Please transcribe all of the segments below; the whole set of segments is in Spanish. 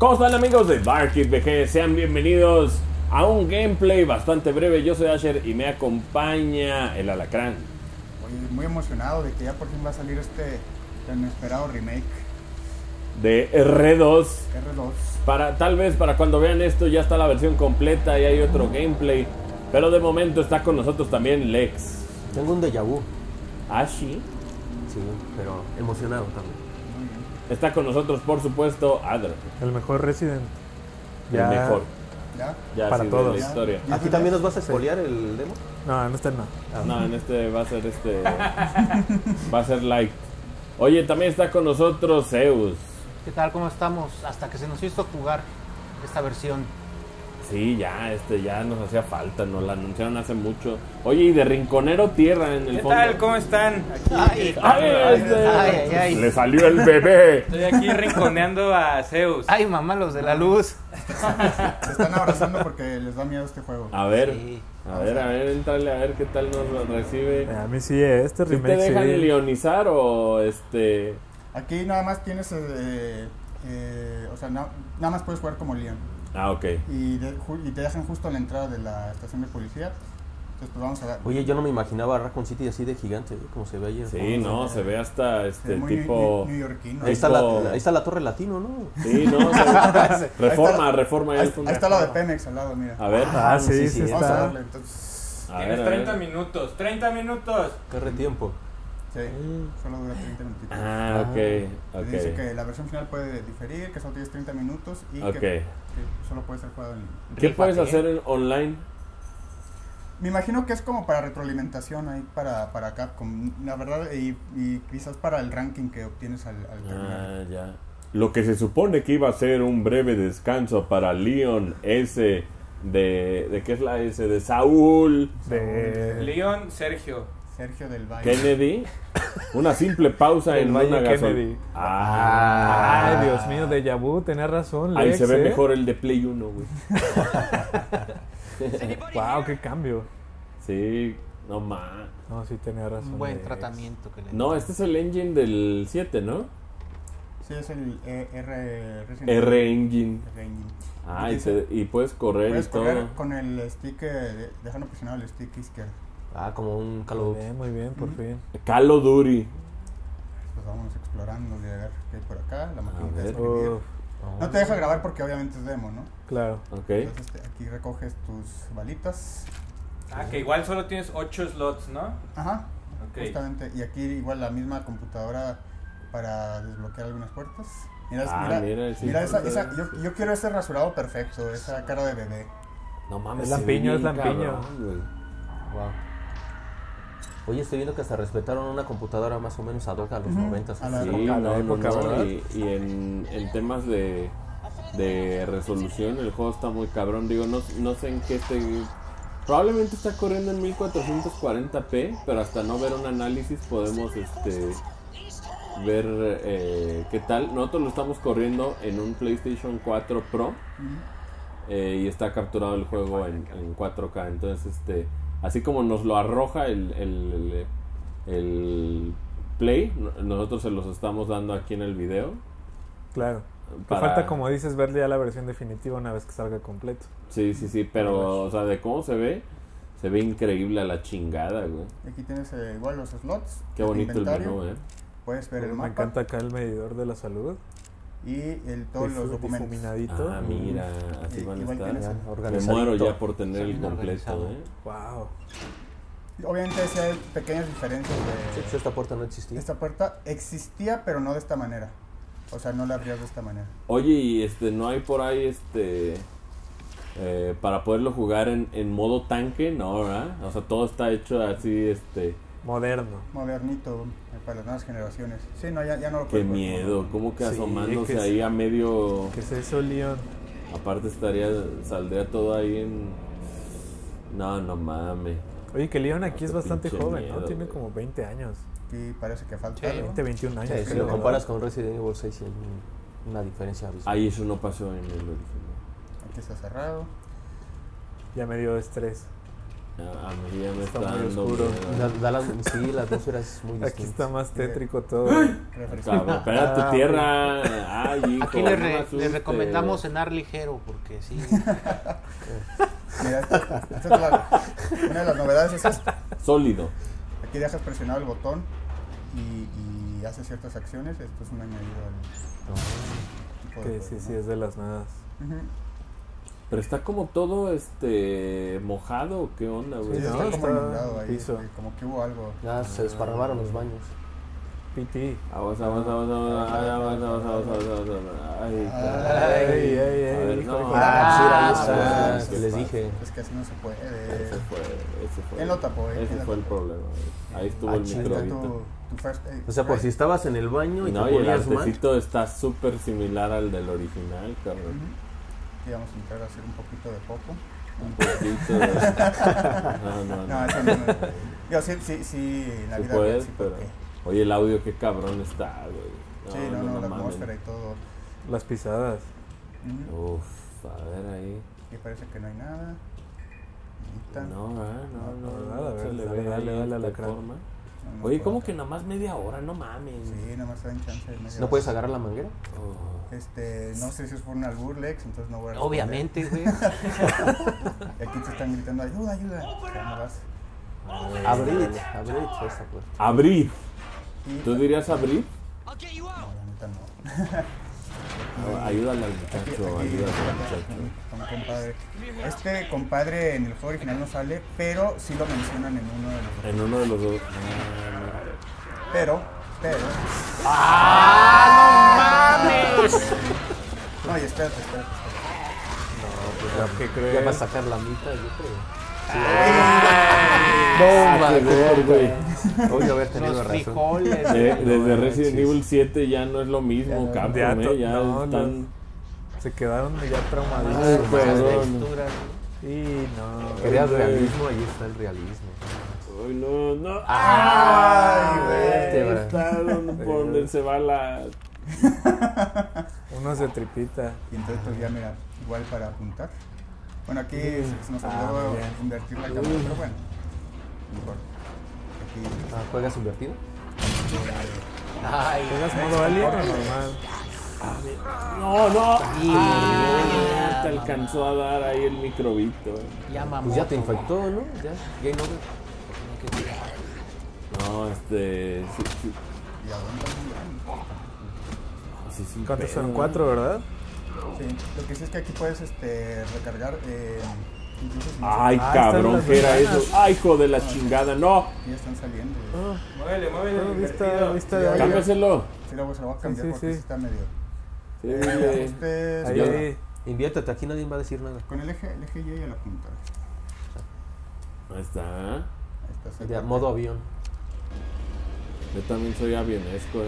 ¿Cómo están, amigos de Barkit VG? Sean bienvenidos a un gameplay bastante breve. Yo soy Asher y me acompaña el Alacrán. Muy emocionado de que ya por fin va a salir este tan esperado remake De R2. Tal vez para cuando vean esto ya está la versión completa y hay otro gameplay. Pero de momento está con nosotros también Lex. Tengo un déjà vu. ¿Ah, sí? Sí, pero emocionado también. Está con nosotros, por supuesto, Adra. El mejor Resident. El mejor. ¿Ya? Para sí, todos. de la historia. ¿Aquí también nos vas a spoilear el demo? No, en este no. No, en este va a ser va a ser light. Oye, también está con nosotros Zeus. ¿Qué tal? ¿Cómo estamos? Hasta que se nos hizo jugar esta versión. Sí, ya nos hacía falta, nos la anunciaron hace mucho. Oye, y de Rinconero Tierra en el ¿Qué fondo. tal? ¿Cómo están? Aquí, Ay. Le salió el bebé. estoy aquí rinconeando a Zeus. Ay, mamá, los de la luz. Se están abrazando porque les da miedo este juego. A ver, Sí. a ver, entrale a ver qué tal nos recibe. A mí sí, este ¿Sí te remake dejan sí. leonizar o Aquí nada más tienes, o sea, nada más puedes jugar como Leon. Ah, ok. Y te dejan justo a la entrada de la estación de policía. Entonces pues vamos a ver. Oye, yo no me imaginaba Raccoon City así de gigante, como se ve ahí. Sí, no, se ve hasta Muy tipo... neoyorquino. Ahí está, ahí está la Torre Latino, ¿no? Sí, no, reforma. Ahí está lo de Pemex al lado, mira. A ver. Ah, sí, sí Vamos a está. darle, entonces. A Tienes ver, a ver. 30 minutos. 30 minutos. Corre tiempo. Sí, solo dura 30 minutitos. Ah, ok, Te dice ok. que la versión final puede diferir, que solo tienes 30 minutos y Ok. que solo puede ser jugado en... ¿Qué puedes hacer en online? Me imagino que es como para retroalimentación ahí para Capcom, la verdad, y quizás para el ranking que obtienes al terminar. Ah, ya. Lo que se supone que iba a ser un breve descanso para Leon S. ¿De qué es la S? De Saúl De... Leon, Sergio. Sergio del Valle. Kennedy. Una simple pausa Del en Valle una Kennedy. gasolina. Ay, Dios mío, déjà vu, tenés razón, Ahí Lex, se ve ¿eh? mejor el de Play 1, güey. Wow, qué cambio. Sí, no más. No, sí tenía razón. Un buen Lex. tratamiento que le No, este es el engine del 7, ¿no? Sí, es el R-Engine. R-Engine. Ah, Dice, y puedes correr puedes y todo. correr con el stick, dejando presionado el stick izquierdo. Ah, como un Call of Muy bien, por fin. Call of Duty. Pues vamos explorando, de ver qué hay por acá, la maquinita de ver. escribir. Uf, No te deja grabar porque obviamente es demo, ¿no? claro. Ok. Entonces aquí recoges tus balitas. Ah, que igual solo tienes 8 slots, ¿no? Ajá, Ok. justamente. Y aquí igual la misma computadora para desbloquear algunas puertas. Mira, sí. mira yo quiero ese rasurado perfecto, esa cara de bebé. No mames. Es se ve lampiño, bien es lampiño. cabrón, güey. Wow. Oye, estoy viendo que hasta respetaron una computadora más o menos ad hoc a los 90. A la Sí, época, no, época, no, ¿verdad? y en temas de resolución el juego está muy cabrón. Digo, no sé en qué probablemente está corriendo en 1440p, pero hasta no ver un análisis podemos ver qué tal. Nosotros lo estamos corriendo en un PlayStation 4 Pro y está capturado el juego en 4K. Entonces, así como nos lo arroja el Play, nosotros se los estamos dando aquí en el video. Claro. Que falta, como dices, verle ya la versión definitiva una vez que salga completo. Sí, pero, o sea, de cómo se ve increíble a la chingada, güey. Aquí tienes igual los slots. Qué bonito el inventario. menú, Puedes ver el Me mapa encanta acá el medidor de la salud. y todos los documentos. Difuminadito. Ah, mira, así van a Igual estar. tienes Ya, el- Me organizadito. muero ya por tener el Bien completo, organizado. Wow. Obviamente sí hay pequeñas diferencias Sí, de... pues esta puerta no existía. Esta puerta existía, pero no de esta manera. O sea, no la abrías de esta manera. Oye, y no hay por ahí para poderlo jugar en modo tanque, ¿no? ¿Verdad? O sea, todo está hecho así, Moderno. Modernito para las nuevas generaciones. Sí, no, ya no lo qué puedes jugar. miedo, como que Sí, asomándose que ahí sí. a medio, ¿Qué es eso, Leon? aparte saldría todo ahí en, no mames. Oye, que Leon aquí es Qué bastante pinche joven, miedo, ¿no? Tiene güey. como 20 años. Y parece que falta algo. 20, 21 años. Sí, si creo, lo comparas ¿verdad? con Resident Evil 6, sí hay una diferencia abismal. Ahí eso no pasó en el original. Aquí está cerrado. Ya me dio estrés. A mí ya me Está está muy dando oscuro. miedo. Sí, la atmósfera es muy Aquí distinta. está más tétrico todo. Cabrón, espérate, tierra. Ay, hijo, Aquí no me le asustes. recomendamos cenar ligero porque sí. Mira, esta es una de las novedades es esta. Sólido. Aquí dejas presionado el botón y hace ciertas acciones. Esto es un añadido al tipo de Que sí, juego, sí, ¿no? es de las nuevas. Ujú. Pero está como todo mojado, ¿qué onda, güey? Sí, no, está como está inundado ahí, piso. como que hubo algo. Ya se desparramaron los baños. Piti. Aguas. Ay, Ay, ay, A ver, ay, no. hijo. Ah, sí, sí, ahí ah, está. Que les dije. Es que así no se puede. Ese fue. ¿Quién lo tapó? Ese ¿Quién fue lo el tapó? problema, güey. Ahí estuvo Ah, el chido. Ahí está microbito. tu first aid. O sea, por si estabas en el baño y No, te y el ponías mal. artecito está súper similar al del original, cabrón. Ujú. Y vamos a entrar a hacer un poquito de poco. Un poquito de... No. No, eso no. Yo sí, en la Sí vida puedes, real, sí, pero... porque- Oye, el audio, qué cabrón está, güey. Sí, no, la mames. atmósfera y todo. Las pisadas. Ujú. Uf, a ver ahí. Y parece que no hay nada. Ahorita. No, ¿verdad? A ver, se le dale, ve dale, ahí dale a la de crema. forma. No, Oye, puedo ¿cómo hacer. que nada más media hora? No mames. Sí, nada más te dan chance de media ¿No hora. puedes agarrar la manguera? Oh. No sé si es por un albur, Lex, entonces no voy a responder. Obviamente, güey. Y aquí te están gritando, ayuda. Ya no vas. Abrid esa puerta. Abrir. Y ¿Tú dirías abrir? no, la neta no. Ayúdale al Aquí, muchacho, ayúdale al muchacho. con compadre. Este compadre en el juego original no sale, pero sí lo mencionan en uno de los. En uno de los dos. Pero. No, y espérate. ¿Qué Ya crees? va a sacar la mitad, yo creo. Ah, qué ver, güey. Hoy haber tenido Los razón. frijoles. Desde Resident Evil 7 ya no es lo mismo, Ya no. Capcom, ya No, están... Se quedaron ya Ay, traumadísimos. perdón. Texturas, Y no. Querías güey. realismo, ahí está el realismo. Ay, no. Ay, güey. Ahí está por donde se va la... Uno se tripita. Y entonces, pues ya mira, igual para apuntar. Bueno, aquí se nos muy olvidó bien. invertir la cámara, pero bueno, no importa. Aquí. ¿Juegas invertido? Ay, ¿Juegas modo alien o normal? No. Sí. Te alcanzó a dar ahí el microbito. ya mamó. Pues ya te infectó, ¿no? Ya, game over. No, sí. Y aguanta. Sí, sí, ¿Cuántos pero- son? 4, ¿verdad? Sí, lo que sí es que aquí puedes recargar. Incluso si no Ay, Ah, cabrón, están ¿qué era las eso? Ay, hijo de la chingada, no. ya están saliendo. Muévele el Vista invertido. de audio. Cámbiaselo. Sí, luego se lo voy a cambiar Sí, porque sí. sí está medio. Sí, dile. Ajustes, Ahí, ya. ahí. Inviértete, aquí nadie va a decir nada. Con el eje Y a la punta. Ahí está. Ahí está. Ya, modo avión. Yo también soy avionesco,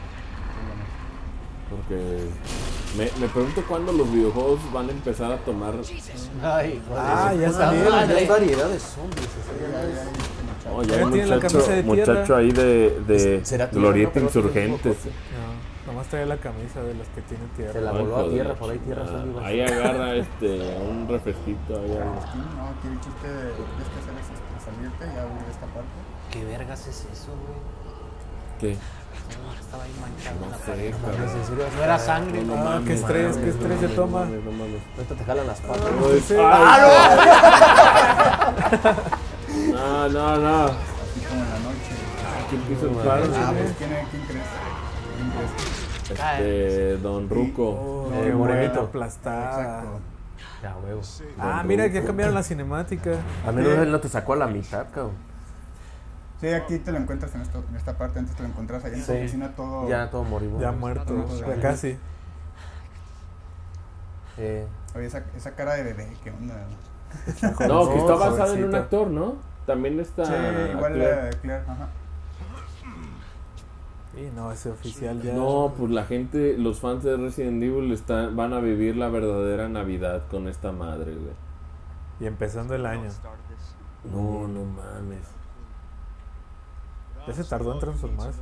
Porque me pregunto cuándo los videojuegos van a empezar a tomar... Ay, Ah, ya puta salieron. madre. Hay variedad de zombies. Oh, ya Ya hay tiene la camisa de tierra. muchacho ahí de ¿Será tierra, Glorieta no? Pero no tengo Insurgentes. foto. No, nomás trae la camisa de los que tiene Se tierra. la Ay, voló a hijo de tierra, la por ahí tierra chingada. zombie. Ahí agarra un refresquito. Ahí algo. No, aquí el chiste de que hacer es salirte y abrir esta parte. ¿Qué vergas es eso, güey? ¿Qué? Estaba ahí manchado No la sé, pared. cabrón. ¿En serio? No era sangre, No, ¿no? no Ah, mames, qué estrés, no qué estrés se mames, toma. No mames. Ahorita te jalan las patas. No. Así como en la noche. ¿Quién quiso el Claro, claro? Pues, ¿quién crees? Don Ruco. Oh, No, qué morenito. buena aplastada. Exacto. Ya, huevo. Ah, mira, ya cambiaron la cinemática. A menos él no te sacó a la mitad, cabrón. Sí, aquí te lo encuentras en esta parte, antes te lo encuentras allá en tu Sí. oficina todo. Ya todo moribundo. Ya muerto, Todo ya casi. Oye, esa cara de bebé, ¿qué onda? No, que está Oh, basado en un jovencito. actor, ¿no? También está... Sí, igual Claire. Claire, ajá. Y no, ese oficial ya. No, pues la gente, los fans de Resident Evil van a vivir la verdadera Navidad con esta madre, güey. Y empezando el año. No mames. Ya se tardó en transformarse.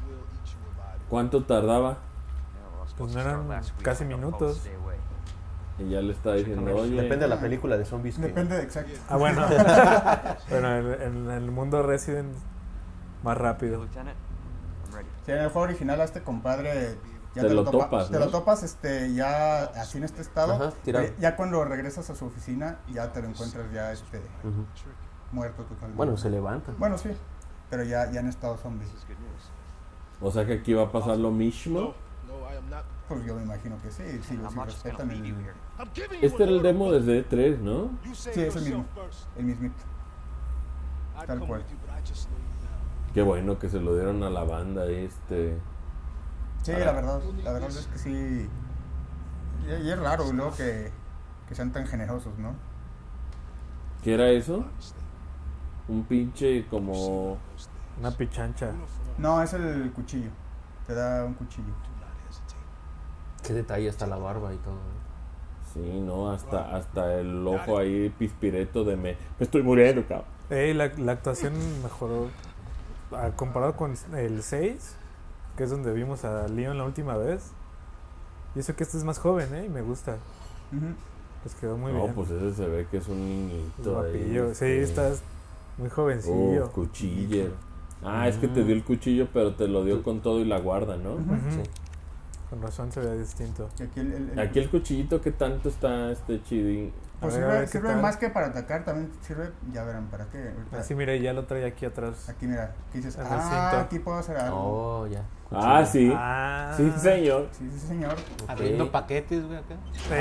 ¿Cuánto tardaba? Pues no eran casi minutos. Y ya le está diciendo, oye. Depende de la película de zombies. Depende de exacto. Ah, bueno. Bueno, en el mundo Resident, más rápido. Sí, en el juego original a este compadre ya Te lo topas, te ¿no? lo topas ya así en este estado. Ajá, tirado. Ya cuando regresas a su oficina ya te lo encuentras ya Ujú. muerto totalmente. Bueno, se levanta. Bueno, sí, pero ya en estado zombie. O sea que aquí va a pasar lo mismo. Pues yo me imagino que sí, si respetan el... Este era el demo desde E3, ¿no? Sí, es el mismito. Tal cual. Qué bueno que se lo dieron a la banda Sí, la verdad es que sí. Y es raro, luego que sean tan generosos, ¿no? ¿Qué era eso? Un pinche como... Una pichancha. No, es el cuchillo. Te da un cuchillo. Qué detalle, hasta la barba y todo. ¿eh? Sí, no, hasta el ojo ahí pispireto de me estoy muriendo, cabrón. La actuación mejoró. Comparado con el 6, que es donde vimos a Leon la última vez. Y eso que este es más joven, y me gusta. Ujú. Pues quedó muy No, bien. pues ese se ve que es un niñito Guapillo. ahí. Sí, estás muy jovencillo. Cuchillo. Ah, es que te dio el cuchillo, pero te lo dio con todo y la guarda, ¿no? Ujú. Ujú. Sí. Con razón se ve distinto. Y Aquí el cuchillito que tanto está chidín. pues A ver, sirve ¿qué tal? más que para atacar, también sirve, ya verán, ¿para qué? Ahorita- Así, mira, ya lo trae aquí atrás. Aquí mira, aquí dices, En el cinto. aquí puedo hacer algo. Oh, ya. Ah, sí. Ah. Sí, señor. Sí, sí, señor. Abriendo paquetes, güey, acá.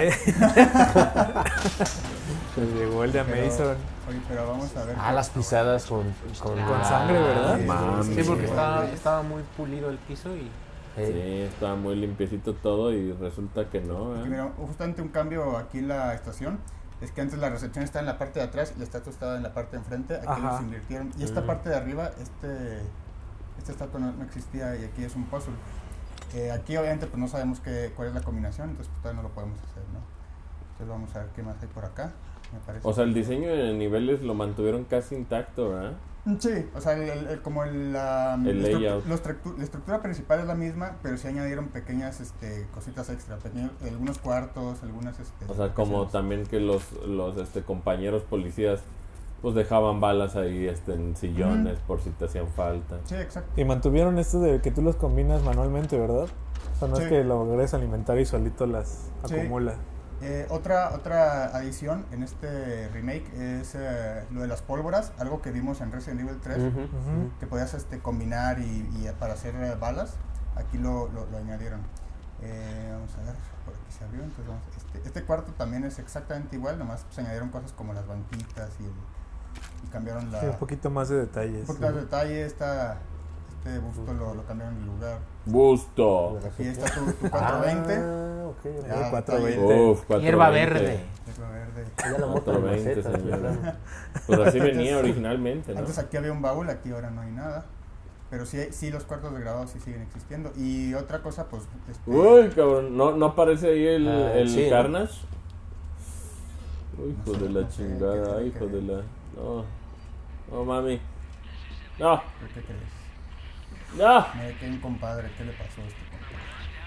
Se llegó el de Pero- Amazon. Oye, pero vamos a ver. Ah, las pisadas con sangre, ¿verdad? Sí, Mami. Sí, porque Sí. estaba muy pulido el piso y... Sí, estaba muy limpiecito todo y resulta que no, Aquí, ¿eh? mira, justamente un cambio aquí en la estación es que antes la recepción estaba en la parte de atrás y la estatua estaba en la parte de enfrente. Aquí Ajá. los invirtieron. Y esta Mm. parte de arriba, esta estatua no existía y aquí es un puzzle. Aquí obviamente pues no sabemos cuál es la combinación, entonces pues, todavía no lo podemos hacer, ¿no? Entonces vamos a ver qué más hay por acá. Me parece. O sea, el diseño de niveles lo mantuvieron casi intacto, ¿verdad? Sí, o sea, como la layout. la estructura principal es la misma, pero sí añadieron pequeñas cositas extra, algunos cuartos, algunas... O sea, como habitaciones. también que los compañeros policías pues dejaban balas ahí en sillones por si te hacían falta. Sí, exacto. Y mantuvieron esto de que tú los combinas manualmente, ¿verdad? O sea, no Sí. es que lo logres alimentar y solito las Sí. acumula. Otra adición en este remake es lo de las pólvoras, algo que vimos en Resident Evil 3, Ujú. Ujú. que podías combinar y para hacer balas. Aquí lo añadieron. Vamos a ver, por aquí se abrió. Entonces este cuarto también es exactamente igual, nomás se añadieron cosas como las banquitas y cambiaron Sí, un poquito más de detalles. un poquito más de detalle. Este busto lo cambiaron de lugar. ¡Busto! Aquí está tu 420. Ah, ok, ok. Ya, 420. Uf, 420. Hierba verde. Hierba verde. Ya la moto de 420, macetas, señor. plano. Pues así venía originalmente, ¿no? Antes aquí había un baúl, aquí ahora no hay nada. Pero sí los cuartos de grabado sí siguen existiendo. Y otra cosa, pues... Uy, cabrón, ¿no aparece ahí el sí, ¿no? Carnage? Uy, hijo No sé, de la no sé, ¿qué chingada, tiene hijo que de ver? la... No, mami. No, ¿Qué crees? no. Mira que hay un compadre, ¿qué le pasó a este compadre?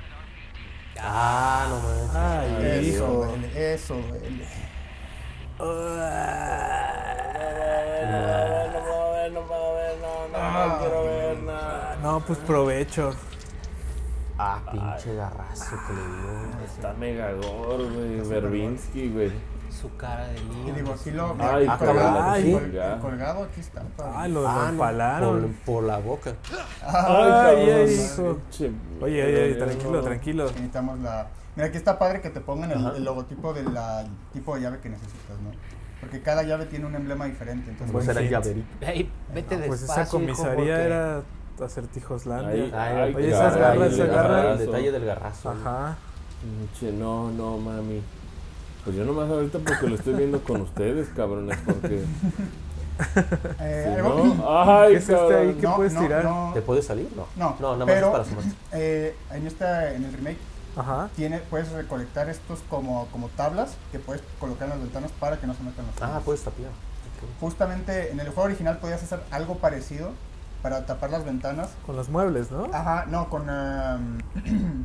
Ah, no manches. Ay, Eso hijo. duele, eso duele. No quiero ver nada. No, pues provecho. Ah, pinche garrazo que le dio. Está mega gore, güey. Verbinski, güey. Su cara de Y niño. digo, aquí lo... Ay, el cabrón, colgado, ay. el colgado aquí está. Ay, lo Ah, no, empalaron. por la boca. Ay, cabrón, hijo. pinche Oye, mierda, tranquilo, no. tranquilo. Necesitamos la... Mira, aquí está padre que te pongan Ajá. el logotipo del tipo de llave que necesitas, ¿no? Porque cada llave tiene un emblema diferente, entonces... Pues Buen era el hit. llaverito. Ey, vete Pues despacio, esa comisaría hijo, porque- era Acertijoslandia. Ay, Oye, esas garras, esas garras. El detalle del garrazo. Ajá. Pinche, no, mami. Pues yo nomás ahorita porque lo estoy viendo con ustedes, cabrones, porque... Si algo- no... Ay, ¿Qué es este ahí? cabrón. ¿Qué puedes tirar? ¿Te puede salir? No. No, No, nada más pero, es para sumar. en el remake Ajá. puedes recolectar estos como tablas que puedes colocar en las ventanas para que no se metan los Ah, zombies. puedes tapiar. Ok. Justamente en el juego original podías hacer algo parecido para tapar las ventanas. Con los muebles, ¿no? Ajá, no, con...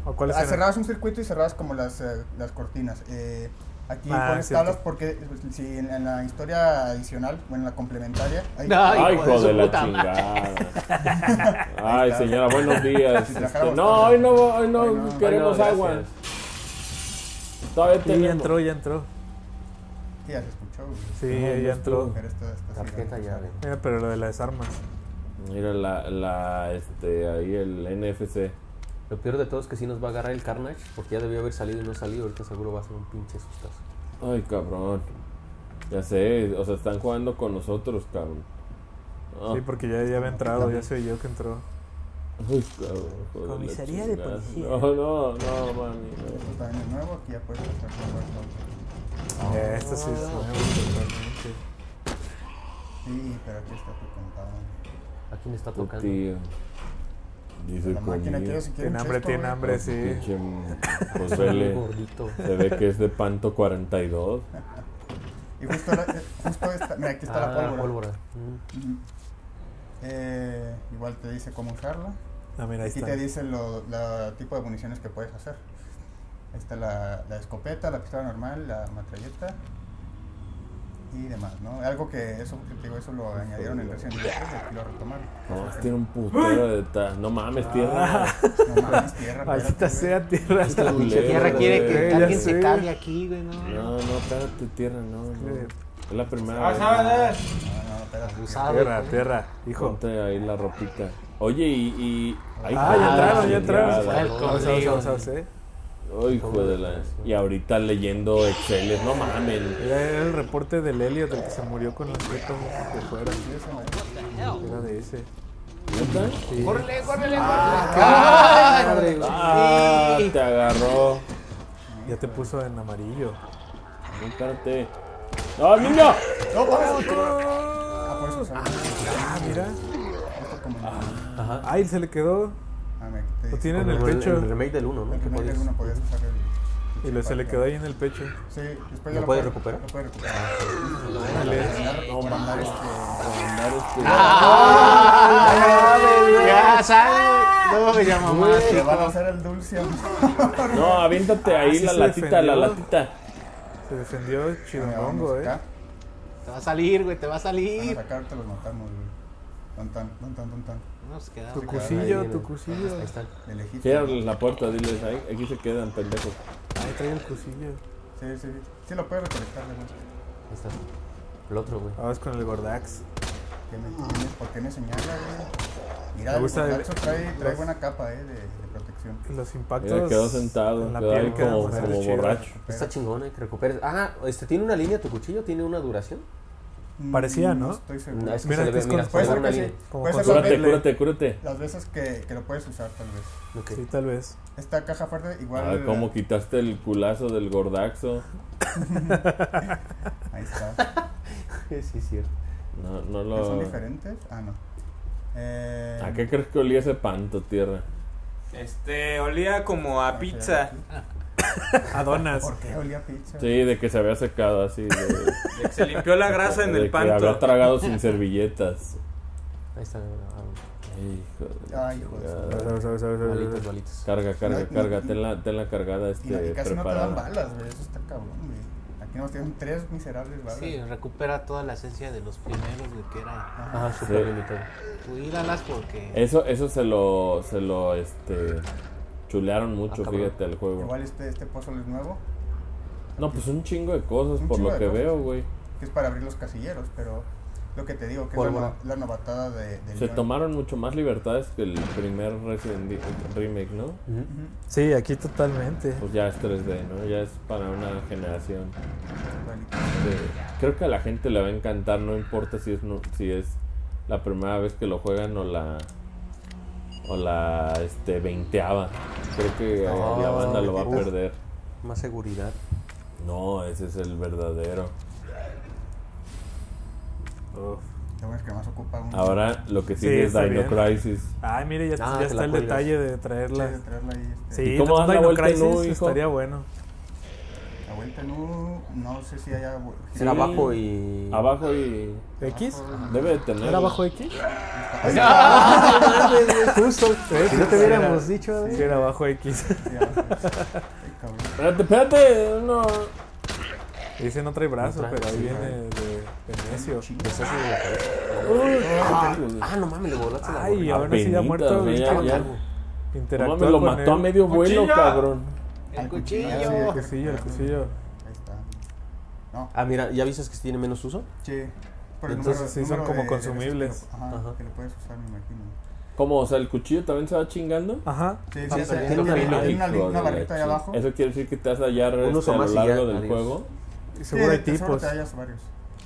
¿O cuáles eran? Cerrabas un circuito y cerrabas como las cortinas. Aquí pones cierto. tablas porque si en la historia adicional, bueno, en la complementaria, hay Ay, hijo hijo de su de la puta madre. chingada. Ay, está. señora, buenos días. Si trajéramos No, tablas. hoy no Hoy no. queremos Ay, no, agua. gracias. Todavía Sí, tenemos. ya entró. Sí, ya se escuchó. Güey. Sí, Ajá, ya no entró. Pero esto Tarjeta llave. Mira, pero lo de las armas. Mira ahí el NFC. Lo peor de todo es que sí nos va a agarrar el Carnage, porque ya debió haber salido y no salido. Ahorita seguro va a ser un pinche sustazo. Ay, cabrón. Ya sé, o sea, están jugando con nosotros, cabrón. Ah. Sí, porque ya había entrado, ya soy yo que entró. Ay, cabrón. joder, la Comisaría de chingada. policía. No, mami. Esto también es nuevo, aquí ya puedes hacer todo. Esto sí es nuevo totalmente. Sí, pero aquí está tu compadre. ¿A quién está Tu tocando? tío. Dice La máquina conmigo. quiere si quiere Tiene un hambre, chesco, tiene güey. hambre, sí. Pinche, pues Muy vele. gordito. Se ve que es de Panto 42. Y justo esta, mira, aquí está la pólvora. Mm. Igual te dice cómo usarla. Ah, mira, ahí Aquí está. te dice el tipo de municiones que puedes hacer. Ahí está la escopeta, la pistola normal, la metralleta y demás, ¿no? Algo que eso lo añadieron en Resident Evil 3 y aquí lo retomaron. No, tiene un putero de no mames, tierra. No mames, tierra. Maldita espérate, sea tierra. Esta culera, Tierra quiere que güey. ya alguien se sé. cague aquí, güey, ¿no? No, espérate, tierra, no. Es la primera Ah, vez. ¿sabes? güey. No, espérate. Abusado. Tierra, hijo. Ponte ahí la ropita. Oye, ahí Ah, ya entraron, ya entraron. chingada. El Vamos, ¿eh? Ay, hijo de la. Y ahorita leyendo Exceles, no mames. Era el reporte del Elliot, el que se murió con las tetas de fuera. Era de ese. ¿Neta? Sí. ¡Córrele, córrele, Ah, te agarró. Ya te puso en amarillo. No, espérate. ¡No, niño! No, por eso sale. Ah, mira. Esto como en- Ajá. Ay, se le quedó. mira, aquí te Lo dice. tiene en Como el pecho. el remake del 1, ¿no? El Que primer podías- uno podías usar el. Se le quedó ahí en el pecho. Sí, después ¿Lo ya puedes recuperar? Lo puedes recuperar. No Para andar mames. Para andar Ya sabe. No, ya mamá. Te van a hacer el dulce. No, aviéntate ahí sí la se latita, defendió. la latita. Se defendió chidongongo, Acá. Te va a salir, güey, te va a Vamos salir. a sacar, te los matamos, güey. Tan. Nos quedamos. Tu Ahí cusillo, en tu el- cusillo. Ahí está. De lejitos. Cierra la puerta, diles ahí. Aquí se quedan pendejos. Ahí trae el cusillo. Sí. Sí lo puedes recolectar, güey. Ahí está. El otro, güey. Vamos con el Gordax. ¿Por qué me señala, güey? Mira, Me el gusta Gordaxo trae los- buena capa, de protección. Los impactos. Mira, quedó sentado. en la Quedó ahí piel quedan como bastante chidos. borracho. Está chingón, que recuperes. Ah, ¿tiene una línea tu cuchillo? ¿Tiene una duración? Parecía, ¿no? Estoy seguro. No, es que Mira, se le que ve, es mira, con- se le ve puede una ser que línea. sí. Como Puede con ser Cúrate, las- cúrate. Las veces que lo puedes usar, tal vez. Ok. Sí, tal vez. Esta caja fuerte, igual. Ah, cómo quitaste el culazo del gordaxo. Ahí está. Sí, es cierto. No ¿Que ¿Son lo. diferentes? Ah, no. ¿A qué crees que olía ese panto, tierra? Olía como a pizza. A donas. ¿Por qué olía a pizza? Sí, de que se había secado así. De que se limpió la grasa en de el que había panto. tragado sin servilletas. Ahí está. Hijo de la Ay, hijo de su chingada. Balitas, balitas. Carga, No, tenla cargada, Y casi no te dan preparada. balas, güey. Eso está cabrón, güey. Aquí nos tienen 3 miserables balas. Sí, recupera toda la esencia de los primeros, güey, que era Ajá, súper limitado. cuídalas porque Eso se lo chulearon mucho, Ah, cabrón. fíjate, al juego. Igual este puzzle es nuevo, No, pues un chingo de cosas, Un por chingo lo de que cosas. veo, güey. que es para abrir los casilleros, pero lo que te digo, que Pólvora. es la novatada de Se Leon. tomaron mucho más libertades que el primer Resident Evil Remake, ¿no? Ujú. Ujú. Sí, aquí totalmente. Pues ya es 3D, ¿no? Ya es para una generación. Igualito. Creo que a la gente le va a encantar, no importa si es la primera vez que lo juegan o la 20ava. Creo que la banda lo va a Uf. perder. Más seguridad. No, ese es el verdadero. Uf. Lo bueno es que más ocupa un... Ahora lo que Sí, sigue es está Dino bien. Crisis. Ay, mire, ya, Ah, ya te está la el cuelgas. detalle de Sí, traerla. de traerla ahí. Sí, ¿Y cómo das la Dino vuelta en Crisis U, hijo? estaría bueno. La vuelta en U, no sé si haya... Sí. Era abajo y... Abajo y... ¿X? Debe de tener... ¿Era bajo X? Justo. Si no te hubiéramos dicho... Sí, era bajo X. Espérate, no... Dice no trae brazo, No trae, pero ahí sí, viene trae. de necio. Deshace de la cabeza. Ah, no mames, le volaste la Ay, gorra. ahora sí ya muerto. Apenitas, ¿viste? ya. No Interactuó mames, lo con mató a él. medio vuelo, ¡Cuchillo! cabrón. El Al cuchillo. cuchillo. El cuchillo, el cuchillo. Ahí está. No, Ah, mira, ¿ya viste que tiene menos uso? sí. Por el Entonces sí son número como de consumibles. veces que lo- Ajá. que lo puedes usar, me imagino. ¿Cómo? O sea, ¿el cuchillo también se va chingando? Ajá. Sí, Ah, sí, también tiene una, lo filo. tiene Hijo una de barrita ahí la abajo. Eso quiere decir que te vas a hallar Un uso a lo más y ya, largo del adiós. juego. Y seguro hay Sí, seguro tipos. te hallas varios.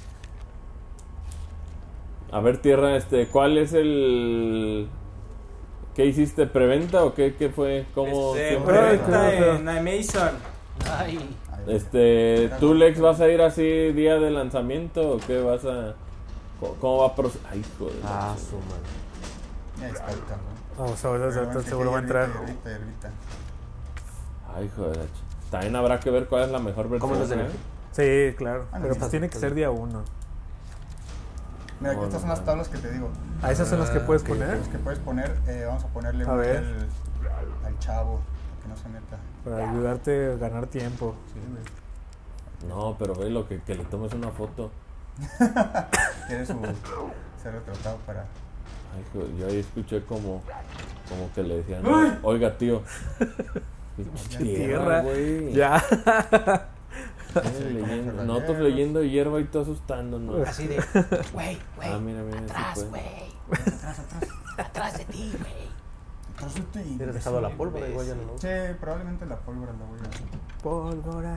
A ver, Tierra, ¿cuál es el... ¿Qué hiciste? ¿Preventa o qué fue? ¿Cómo? siempre? Preventa Ay, en Amazon. Ay, Ahí va. ¿Tú, Lex, vas a ir así día de lanzamiento o qué vas a... ¿Cómo va a proceder? Ay, hijo de la Ah, chingada. su madre. Ahí está el cabrón. Vamos a ver, Pero ahorita es que seguro va a hierbita, entrar. hierbita, hierbita. Ay, hijo de la chingada. También habrá que ver cuál es la mejor versión. ¿Cómo los de ¿eh? energía? Sí, claro. Ah, no, Pero sí, pues tiene que ser día 1. Mira, aquí No, estas son no, las tablas que te digo. ¿A esas son las que puedes poner? Los que puedes poner, vamos a ponerle A un ver. al chavo, para que no se meta. Para ayudarte a ganar tiempo. Sí, güey. No, pero ve lo que le tomes una foto. Quiere ser retratado para... Ay, hijo, yo ahí escuché como que le decían, oiga, tío. Pinche Tierra. güey. Ya. Leyendo. Nosotros leyendo hierba y tú asustándonos. así de, güey, Ah, mira, sí atrás, puede. güey. Atrás de ti, güey. Entonces te... ¿Hubieras dejado la pólvora? Igual ya no lo Sí, probablemente la pólvora la voy a... Pólvora.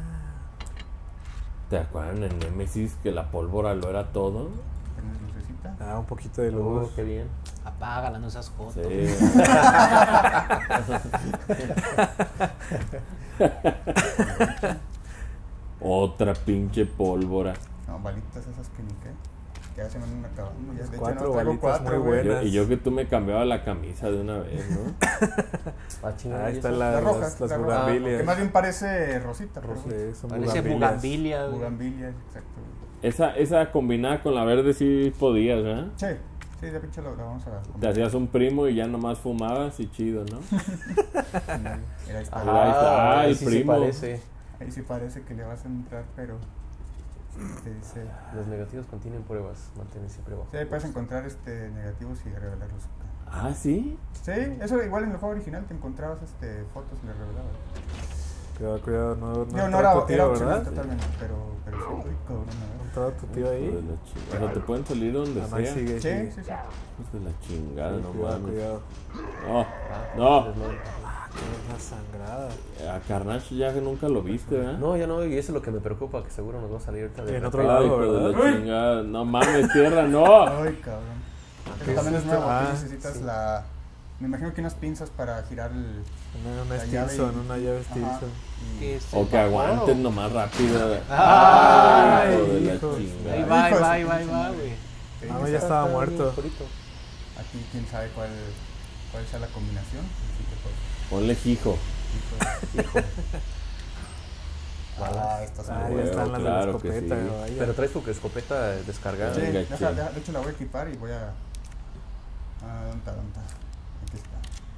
¿Te acuerdan en Nemesis que la pólvora lo era todo? Poner lucecita. Ah, un poquito de luz. qué bien. Apágala, no seas joto. Sí. Otra pinche pólvora. No, balitas esas que ni qué. Que hacen en una cabaña. Ya, de hecho, Cuatro no, traigo balitas cuatro, muy güey. buenas. Y yo que tú me cambiaba la camisa de una vez, ¿no? Ah, chingada, Ahí ¿y está eso? La roja, las la roja. bugambilias. Que más bien parece rosita, pero Sí, son Parece bugambilias. bugambilia, güey. bugambilia, exacto. Esa combinada con la verde sí podías, ¿verdad? Sí, sí, de pinche la vamos a Te comer. hacías un primo y ya nomás fumabas y chido, ¿no? Mira, ahí está. Ahí está, ahí el sí primo. se parece. Ahí sí parece que le vas a entrar, pero te dice... Los negativos contienen pruebas. Mantén siempre bajo. Sí, ahí puedes encontrar negativos y revelarlos acá. Ah, ¿sí? Sí, eso igual en el juego original te encontrabas fotos y las revelabas. Cuidado, no No, no entró era, tu tío, era opcional ¿verdad? totalmente, pero sí, uy, cabrón, a ver. Entró tu tío Hijo de ahí. la chingada. O sea, te pueden salir donde Nada más sea. sigue, Sí, sigue. sí, sí. Hijos de la chingada, no Cuidado, mames. cuidado. No, Qué sangrada. a Carnage ya que nunca lo viste, ¿verdad? No, ya no, y eso es lo que me preocupa, que seguro nos va a salir ahorita de En la otro peli. Ay, lado, hijo de ¿verdad? la chingada. No mames, tierra, no. Ay, cabrón. Eso también es nuevo, Ah, aquí necesitas sí. Me imagino que unas pinzas para girar Una la llave Stilson, y- una llave ajá, Stilson. y- ¿Qué es O el que vapor, aguanten o? nomás rápido. Ay, hijo de la hijo. chingada. Ahí va, ahí Hijo de va, su ahí va, ahí pinche va, madre. güey. Sí, Ah, ya estaba muerto. Aquí quién sabe cuál sea la combinación. Así que pues, Ponle hijo. estas son Ah, ya huevo, están las de la claro que escopeta. sí. vaya. Pero traes tu escopeta descargada. Sí, Venga, de hecho la voy a equipar y voy a... ¿Dónde está? Aquí está.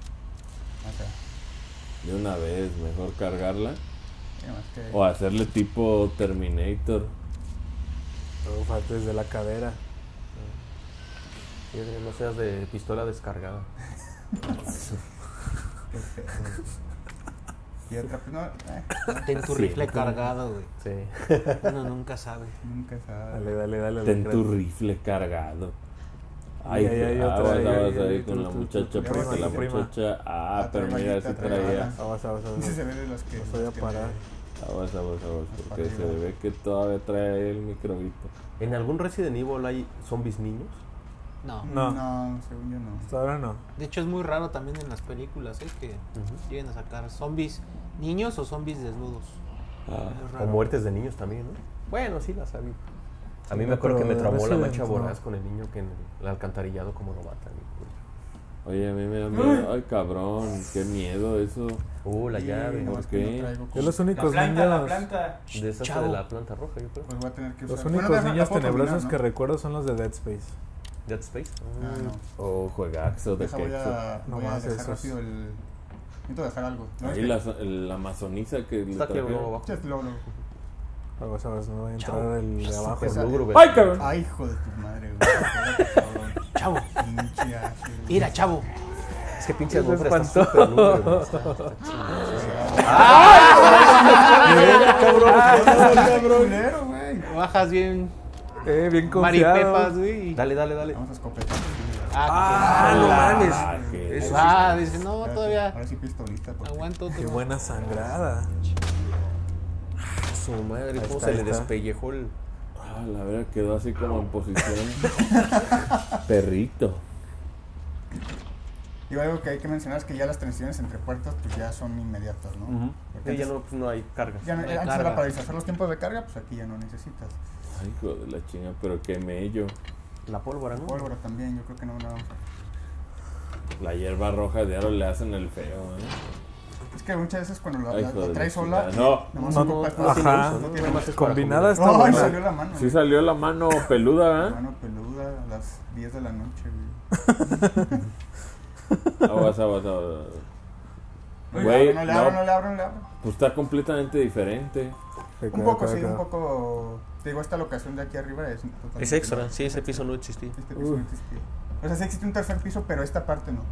Acá. De una vez, mejor cargarla. Mira más que... O hacerle tipo Terminator. Uf, desde la cadera. Sí, no seas de pistola descargada. Qué feo. Y otra, pues no... Ten tu Sí. rifle cargado, güey. Sí. Uno nunca sabe. nunca sabe. Dale. Ten tu rifle cargado. Ay, Ay, aguas, otra, aguas ay, ahí ay, con la tú, muchacha, tu porque prima, la tu prima. muchacha... Ah, pero trae mira, mallita, si trae traía... balas. Vamos. Sí, se ve de los que... Los voy a que parar. Aguas, porque Arriba. se ve que todavía trae el microbito. ¿En algún Resident Evil hay zombies niños? No. No. No, según yo no. Hasta ahora no. De hecho, es muy raro también en las películas, que lleguen a sacar zombies niños o zombies desnudos. Ah, Es O raro. muertes de niños también, ¿no? Bueno, sí las había. A mí Sí, me acuerdo que pero me traumó la Resident mancha no. voraz con el niño que en el alcantarillado como lo matan. Oye, a mí me da miedo. Ay, cabrón, qué miedo eso. La llave. no, ¿por es que no qué? traigo Yo como- los La únicos planta, la niños. planta. De esas Chavo. de la planta roja, yo creo. Pues voy a tener que Los usar. únicos Bueno, la niños puedo tenebrosos combinar, que ¿no? recuerdo son los de Dead Space. Dead Space. Ah, no. Oh, juegaxo de Deja, voy quexo. a Nomás dejar esos. rápido el... Necesito dejar algo. ¿No? Ahí la amazoniza que le Está aquí traje. luego abajo. Sí, luego. Aguas, aguas, no voy a entrar Chao. el de abajo. Súper lúgubre. ¡Ay, cabrón! Ay, hijo de tu madre, güey. Cabrón. Chavo, Pinche ácido. mira, chavo. Es que pinche Eso atmósfera está espantó. súper lúgubre, güey. Está Culero, güey. Bajas bien Bien confiado. maripepas, güey. Dale, dale, dale. Vamos a escopetar. No mames. Ah, qué- Eso Dice, no, todavía Ahora sí pistolita. porque- aguanto Qué otro. buena sangrada. Su madre, Ahí cómo está, se ahí le está. despellejó el. La verdad quedó así como en posición perrito. Y algo que hay que mencionar es que ya las transiciones entre puertos pues ya son inmediatas, ¿no? Porque Sí, ya antes- no, pues, no hay carga. ya no- no hay antes carga. era para disfrazar los tiempos de carga, pues aquí ya no necesitas. Ay, hijo de la chinga, pero qué mello. La pólvora, ¿no? Pólvora también, yo creo que no vamos a... La hierba roja de aro le hacen el feo, Es que muchas veces cuando la, Ay, la- hijo la de traes la sola, chingada. No. nomás No, ocupas no tiene Ajá. uso, ¿no? tiene Nada más es para Combinada está No, buena. salió la mano. Sí güey. salió la mano peluda, ¿eh? Mano peluda a las 10 de la noche, güey. Aguas. Güey, no le no, abro, no le abro, no le abro. pues está completamente diferente. Un poco, sí, un poco. Te digo, esta locación de aquí arriba es totalmente Es extra, nueva. sí, ese piso no existía. Este piso no existía. O sea, sí existe un tercer piso, pero esta parte no.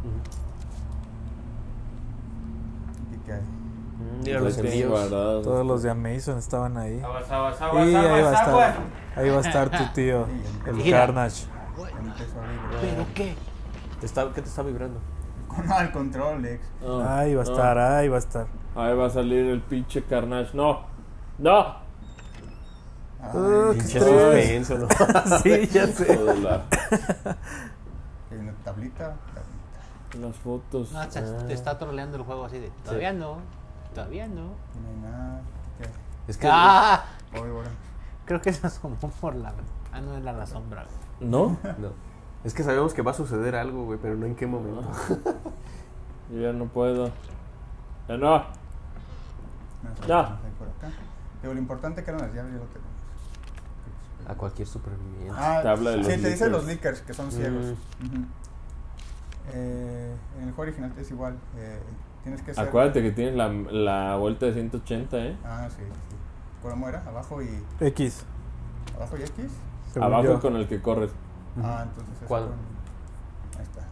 ¿Y qué hay? Mira Los los tienen envíos. guardados. Todos los de Amazon estaban ahí. Aguas, Y ahí va a aguas. estar. Ahí va a estar tu tío, el Mira. Carnage. Ya me empezó a vibrar. ¿Pero qué? ¿Qué te está vibrando? No, al control, ex. No, Ahí va a no. estar, ahí va a estar. Ahí va a salir el pinche Carnage. No, no. Ay, Pinche estrés. suspenso, ¿no? Sí, ya sé. Hijo de la- hay una tablita. Las fotos. No, te está troleando el juego así de, todavía no, todavía no. No hay nada. ¿Qué? Es que ¡Ah! Pólvora. Creo que se asomó por la... Ah, no, era la sombra. güey. ¿No? no. Es que sabemos que va a suceder algo, güey, pero no en qué momento. Yo ya no puedo. Ya no. Nada, No. hay por acá. Digo, lo importante que eran las llaves, ya lo tenemos. A cualquier superviviente. Tabla de los sí, te dice leakers. los leakers, que son ciegos. Ujú. En el juego original es igual. Tienes que ser... Acuérdate que tienes la vuelta de 180, ¿eh? Ah, sí, sí. ¿Cómo era? ¿Abajo y X. abajo y X? según Abajo yo. con el que corres. Ah, entonces es ¿Cuál? Ahí está.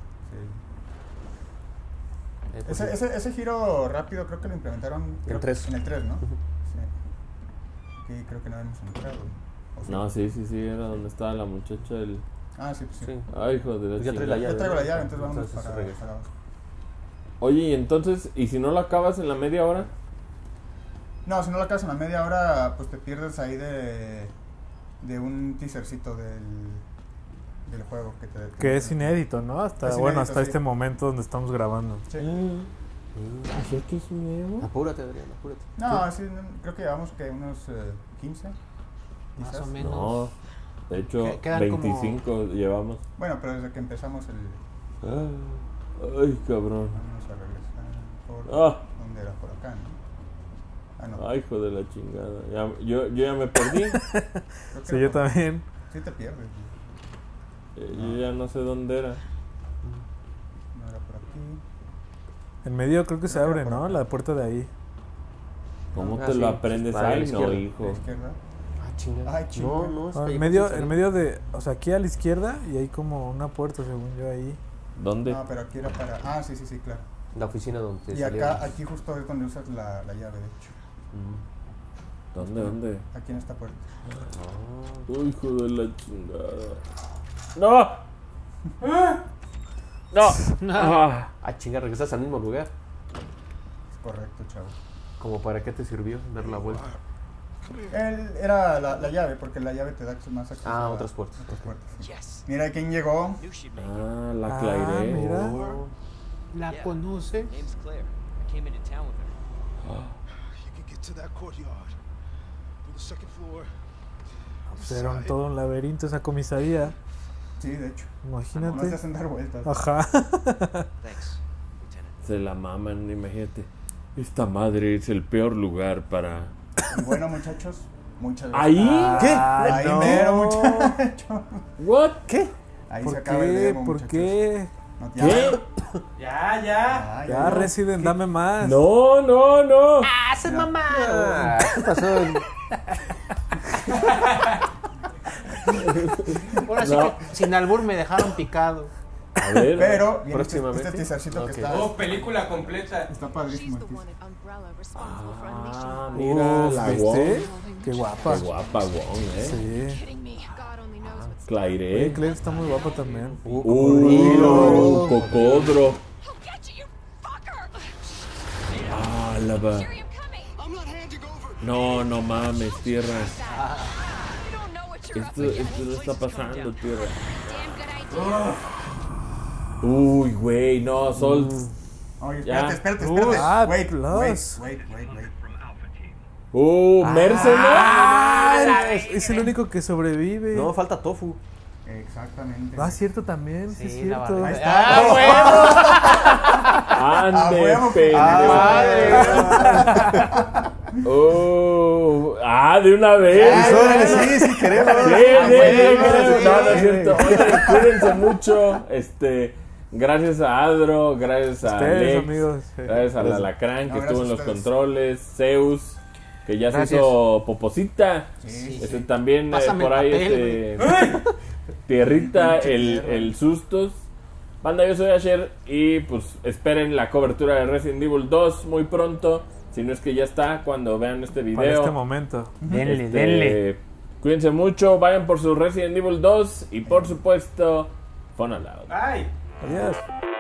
Sí. Pues Ese giro rápido creo que lo implementaron creo, 3. en el 3, ¿no? Sí. Aquí creo que no hemos entrado. ¿O sí? No, sí, era donde estaba la muchacha. Ah, sí, pues sí. Sí. Ay, hijo de la Pues ya trae chingada. la llave. Yo traigo la ¿no? llave, entonces vamos Entonces, regresa. para abajo. Oye, y entonces, ¿y si no lo acabas en la media hora? No, si no la acabas en la media hora, pues te pierdes ahí de un teasercito del juego que te... Que es inédito, ¿no? Hasta, Es bueno, inédito, hasta sí. este momento donde estamos grabando. Sí. ¿Así que es nuevo? Apúrate, Adrián, apúrate. No, sí, creo que llevamos que unos 15. Más quizás. o menos. No, de hecho, Quedan 25 llevamos. Bueno, pero desde que empezamos el... Ay, cabrón. Vamos a regresar por... Ah. ¿Dónde era? Por acá, ¿no? Ah, no. Ay, hijo de la chingada. Yo ya me perdí. Creo que Sí, era yo por- también. Sí te pierdes. Yo ya no sé dónde era. No era por aquí. En medio creo que se Creo que abre, por ¿no? acá. La puerta de ahí. ¿Cómo Ah, te sí. lo aprendes? Vale, a la Ay, no, izquierda. ¿A la hijo. izquierda? Ah, chingada. Ay, chinga. No, no, es No, que en medio de, o sea, aquí a la izquierda y hay como una puerta, según yo, ahí. ¿Dónde? No, pero aquí era para... Ah, sí, claro. La oficina donde Y salieron. acá, aquí justo es donde usas la llave, de hecho. ¿Dónde? Aquí en esta puerta. Uy, hijo de la chingada. ¡No! ¡No! Ah. Ah, chinga, regresas al mismo lugar. Es correcto, chavo. ¿Como para qué te sirvió dar la vuelta? Era la llave, porque la llave te da más acceso Ah, a otras puertas. otras puertas, sí. Yes. Mira quién llegó. Knew she'd make it. Ah, la Ah, Claire. mira. Oh. ¿La Yeah. conoce? Name's Claire. I came into town with her. You can get to that courtyard through the second floor. Pues era todo un laberinto esa comisaría. Sí, de hecho. No te Imagínate. hacen dar vueltas. Ajá. Thanks, Lieutenant. Se la maman, imagínate. Esta madre es el peor lugar para... Y bueno, muchachos, muchas gracias. ¿Ahí? ¿Qué? Ahí no. mero, muchachos. ¿What? ¿Qué? Ahí ¿Por se acaba el qué? demo, ¿Por muchachos. qué? No, ¿Qué? Ya, Resident, dame más. No, no, no. ¡Hace mamá! ¿Qué pasó? Ahora sí No. que sin albur me dejaron picado. A ver. Pero viene Próximamente. este teasercito Ok. que está, Oh, película completa. está padrísimo. el teaser. Ah, mira, la ¿viste? Wong. Qué guapa. Qué guapa Wong, Sí. Claire. Oye, Claire está muy guapa también. Cocodro. Ah, la va. No, no mames, tierra. Esto no está pasando, tierra. Uy, güey, no, Sol. Oye, Ya. espérate. Ah, Wait. plus. Mercenario. Es el único que sobrevive. No, falta Tofu. Exactamente. Ah, cierto también, sí, es Sí, la cierto. barriga. Ahí está. Ande, huevo. pendejo. De una vez. Sí, queremos. Sí, no, no es cierto. Oigan, cuídense mucho. Gracias a Adro, gracias a Ustedes, Alex, amigos. gracias al Alacrán que No, estuvo en gracias los a ustedes. controles, Zeus, que ya Gracias. se hizo poposita. Sí. También Pásame por ahí papel, Tierrita, Pinche el tierra. Sustos. Banda, yo soy Asher y pues esperen la cobertura de Resident Evil 2 muy pronto. Si no es que ya está cuando vean este video. Para este momento. Denle. Cuídense mucho, vayan por su Resident Evil 2 y por supuesto, Fun Aloud. Ay. Adiós.